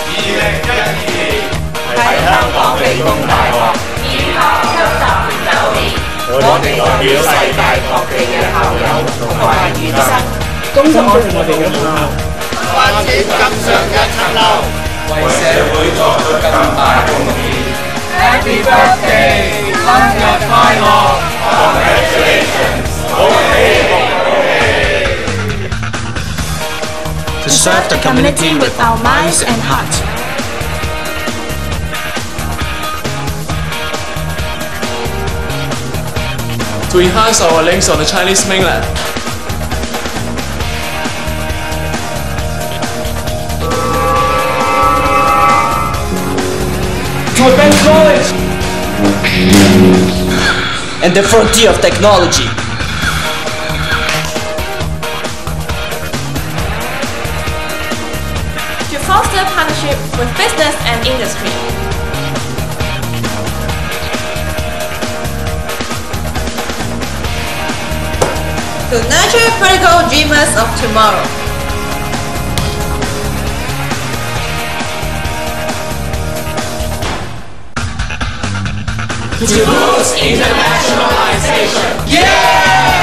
喺香港理工大學以校吸集9年，我哋代表世界各地嘅校友同埋院生， 恭祝我哋嘅母校發展更上一層樓，為社會作出更大貢獻。Happy birthday， 生日快樂 ！Congratulations， 恭喜恭喜 ！To serve the community with our minds and hearts. To enhance our links on the Chinese mainland. To advance knowledge and the frontier of technology. To foster partnership with business and industry. To nurture critical dreamers of tomorrow. To boost internationalization. Yeah!